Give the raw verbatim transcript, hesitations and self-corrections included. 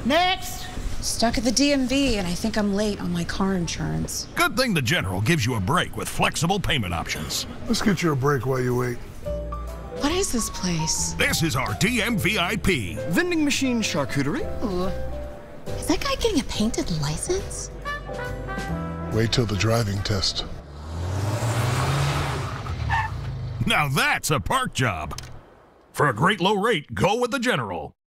Next! Stuck at the D M V, and I think I'm late on my car insurance. Good thing the General gives you a break with flexible payment options. Let's get you a break while you wait. What is this place? This is our D M V I P. Vending machine charcuterie. Ooh. Is that guy getting a painted license? Wait till the driving test. Now that's a park job. For a great low rate, go with the General.